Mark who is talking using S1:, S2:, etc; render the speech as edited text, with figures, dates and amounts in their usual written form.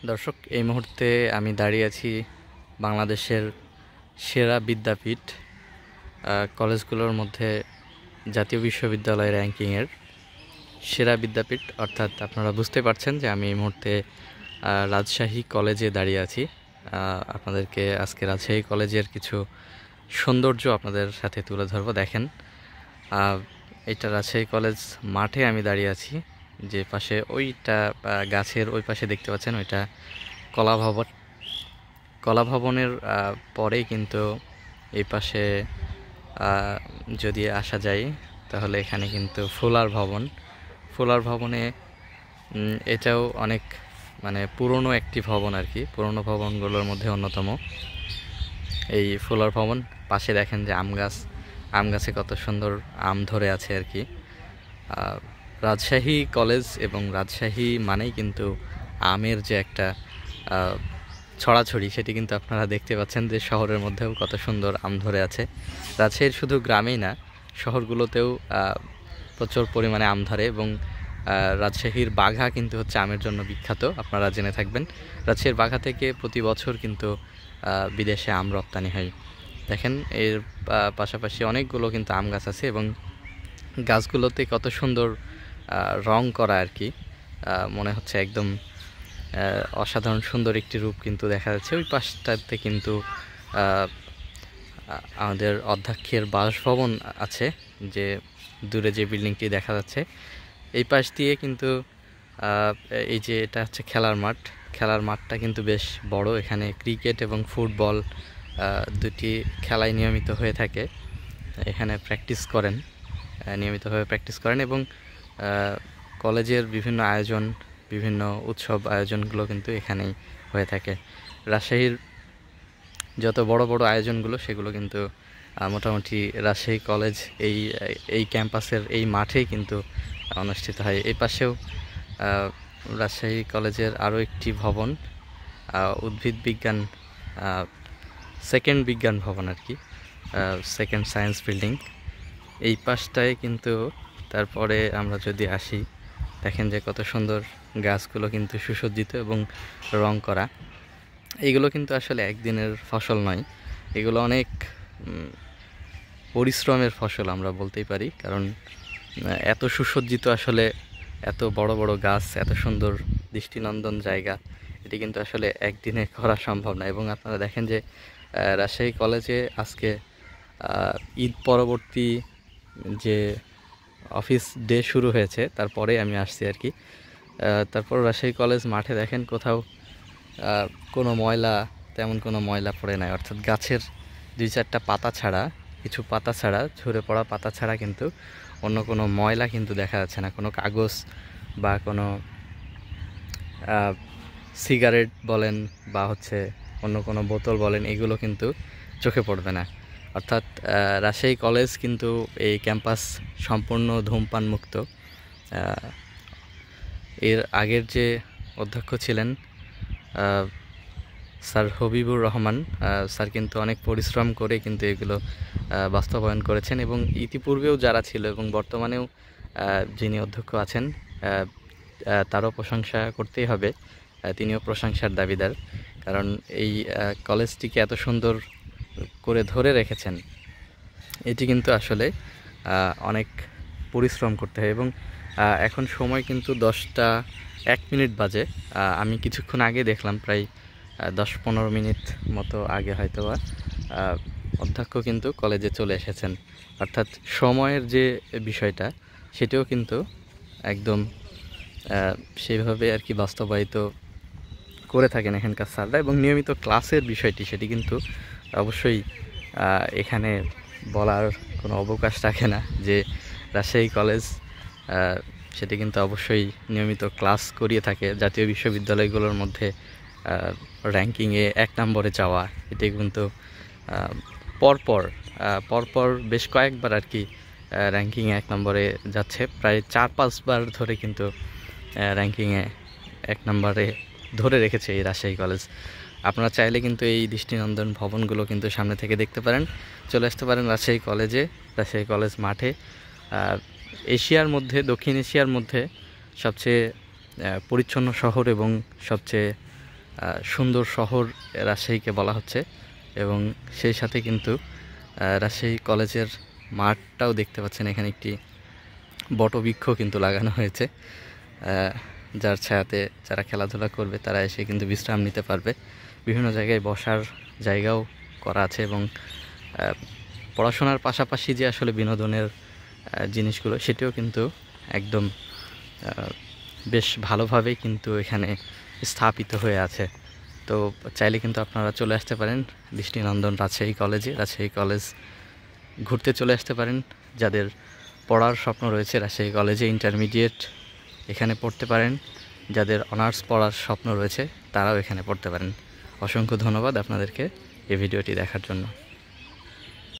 S1: দর্শক, এই মুহূর্তে আমি দাঁড়িয়ে আছি বাংলাদেশের সেরা বিদ্যাপীঠ কলেজগুলোর মধ্যে জাতীয় বিশ্ববিদ্যালয় র্যাঙ্কিংয়ের সেরা বিদ্যাপীঠ, অর্থাৎ আপনারা বুঝতে পারছেন যে আমি এই মুহূর্তে রাজশাহী কলেজে দাঁড়িয়ে আছি। আপনাদেরকে আজকে রাজশাহী কলেজের কিছু সৌন্দর্য আপনাদের সাথে তুলে ধরবো। দেখেন, এটা রাজশাহী কলেজ মাঠে আমি দাঁড়িয়ে আছি। যে পাশে ওইটা গাছের ওই পাশে দেখতে পাচ্ছেন, ওইটা কলা ভবন। কলা ভবনের পরেই কিন্তু এই পাশে যদি আসা যায় তাহলে এখানে কিন্তু ফুলার ভবনে এটাও অনেক পুরনো একটি ভবন আর কি, পুরনো ভবনগুলোর মধ্যে অন্যতম এই ফুলার ভবন। পাশে দেখেন যে আম গাছে কত সুন্দর আম ধরে আছে আর কি। রাজশাহী কলেজ এবং রাজশাহী মানেই কিন্তু আমের যে একটা ছড়াছড়ি, সেটি কিন্তু আপনারা দেখতে পাচ্ছেন যে শহরের মধ্যেও কত সুন্দর আম ধরে আছে। রাজশাহীর শুধু গ্রামেই না, শহরগুলোতেও প্রচুর পরিমাণে আম ধরে। এবং রাজশাহীর বাঘা কিন্তু হচ্ছে আমের জন্য বিখ্যাত, আপনারা জেনে থাকবেন। রাজশাহীর বাঘা থেকে প্রতি বছর কিন্তু বিদেশে আম রপ্তানি হয়। দেখেন, এর পাশাপাশি অনেকগুলো কিন্তু আম গাছ আছে এবং গাছগুলোতে কত সুন্দর রং করা আর কি। মনে হচ্ছে একদম অসাধারণ সুন্দর একটি রূপ কিন্তু দেখা যাচ্ছে। ওই পাশটাতে কিন্তু আমাদের অধ্যক্ষের বাসভবন আছে, যে দূরে যে বিল্ডিংটি দেখা যাচ্ছে। এই পাশ দিয়ে কিন্তু এই যে এটা হচ্ছে খেলার মাঠটা কিন্তু বেশ বড়। এখানে ক্রিকেট এবং ফুটবল দুটি খেলাই নিয়মিত হয়ে থাকে। এখানে নিয়মিতভাবে প্র্যাকটিস করেন এবং কলেজের বিভিন্ন উৎসব আয়োজনগুলো কিন্তু এখানেই হয়ে থাকে। রাজশাহীর যত বড় বড় আয়োজনগুলো সেগুলো কিন্তু মোটামুটি রাজশাহী কলেজ এই ক্যাম্পাসের এই মাঠেই কিন্তু অনুষ্ঠিত হয়। এই পাশেও রাজশাহী কলেজের আরও একটি ভবন, উদ্ভিদ বিজ্ঞান সেকেন্ড বিজ্ঞান ভবন আর কি, সেকেন্ড সায়েন্স বিল্ডিং। এই পাশটায় কিন্তু তারপরে আমরা যদি আসি, দেখেন যে কত সুন্দর গাছগুলো কিন্তু সুসজ্জিত এবং রং করা। এগুলো কিন্তু আসলে একদিনের ফসল নয়, এগুলো অনেক পরিশ্রমের ফসল আমরা বলতেই পারি। কারণ এত সুসজ্জিত, আসলে এত বড় বড় গাছ, এত সুন্দর দৃষ্টিনন্দন জায়গা, এটি কিন্তু আসলে একদিনে করা সম্ভব না। এবং আপনারা দেখেন যে রাজশাহী কলেজে আজকে ঈদ পরবর্তী যে অফিস ডে শুরু হয়েছে, তারপরে আমি আসছি আর কি। তারপর রাজশাহী কলেজ মাঠে দেখেন কোথাও তেমন কোনো ময়লা পড়ে নাই, অর্থাৎ গাছের কিছু পাতা ছাড়া, ঝরে পড়া পাতা ছাড়া কিন্তু অন্য কোনো ময়লা কিন্তু দেখা যাচ্ছে না। কোনো কাগজ বা কোনো সিগারেট বলেন বা হচ্ছে অন্য কোনো বোতল বলেন, এগুলো কিন্তু চোখে পড়বে না। অর্থাৎ রাজশাহী কলেজ কিন্তু এই ক্যাম্পাস সম্পূর্ণ ধূমপান মুক্ত। এর আগের যে অধ্যক্ষ ছিলেন স্যার হবিবুর রহমান স্যার কিন্তু অনেক পরিশ্রম করে কিন্তু এগুলো বাস্তবায়ন করেছেন। এবং ইতিপূর্বেও যারা ছিল এবং বর্তমানেও যিনি অধ্যক্ষ আছেন, তারও প্রশংসা করতেই হবে। তিনিও প্রশংসার দাবিদার, কারণ এই কলেজটিকে এত সুন্দর করে ধরে রেখেছেন। এটি কিন্তু আসলে অনেক পরিশ্রম করতে হয়। এবং এখন সময় কিন্তু 10টা 1 মিনিট বাজে। আমি কিছুক্ষণ আগে দেখলাম, প্রায় 10-15 মিনিট মতো আগে হয়তোবা অধ্যক্ষ কিন্তু কলেজে চলে এসেছেন। অর্থাৎ সময়ের যে বিষয়টা, সেটাও কিন্তু একদম সেইভাবে আর কি বাস্তবায়িত করে থাকেন এখানকার স্যাররা। এবং নিয়মিত ক্লাসের বিষয়টি, সেটি কিন্তু অবশ্যই এখানে বলার কোনো অবকাশ রাখে না যে রাজশাহী কলেজ সেটি কিন্তু অবশ্যই নিয়মিত ক্লাস করিয়ে থাকে। জাতীয় বিশ্ববিদ্যালয়গুলোর মধ্যে র্যাঙ্কিংয়ে 1 নম্বরে যাওয়া, এটি কিন্তু পরপর বেশ কয়েকবার আর কি র্যাঙ্কিংয়ে 1 নম্বরে যাচ্ছে। প্রায় 4-5 বার ধরে কিন্তু র্যাঙ্কিংয়ে 1 নম্বরে ধরে রেখেছে এই রাজশাহী কলেজ। আপনারা চাইলে কিন্তু এই দৃষ্টিনন্দন ভবনগুলো কিন্তু সামনে থেকে দেখতে পারেন। চলে আসতে পারেন রাজশাহী কলেজ মাঠে। দক্ষিণ এশিয়ার মধ্যে সবচেয়ে পরিচ্ছন্ন শহর এবং সবচেয়ে সুন্দর শহর রাজশাহীকে বলা হচ্ছে। এবং সেই সাথে কিন্তু রাজশাহী কলেজের মাঠটাও দেখতে পাচ্ছেন, এখানে একটি বটবৃক্ষ কিন্তু লাগানো হয়েছে, যার ছায়াতে যারা খেলাধুলা করবে তারা এসে কিন্তু বিশ্রাম নিতে পারবে। বিভিন্ন জায়গায় বসার জায়গাও করা আছে এবং পড়াশোনার পাশাপাশি যে আসলে বিনোদনের জিনিসগুলো সেটিও কিন্তু একদম বেশ ভালোভাবেই কিন্তু এখানে স্থাপিত হয়ে আছে। তো চাইলে কিন্তু আপনারা চলে আসতে পারেন দৃষ্টিনন্দন রাজশাহী কলেজে। রাজশাহী কলেজ ঘুরতে চলে আসতে পারেন। যাদের পড়ার স্বপ্ন রয়েছে রাজশাহী কলেজে ইন্টারমিডিয়েট এখানে পড়তে পারেন, যাদের অনার্স পড়ার স্বপ্ন রয়েছে তারাও এখানে পড়তে পারেন। অসংখ্য ধন্যবাদ আপনাদেরকে এই ভিডিওটি দেখার জন্য।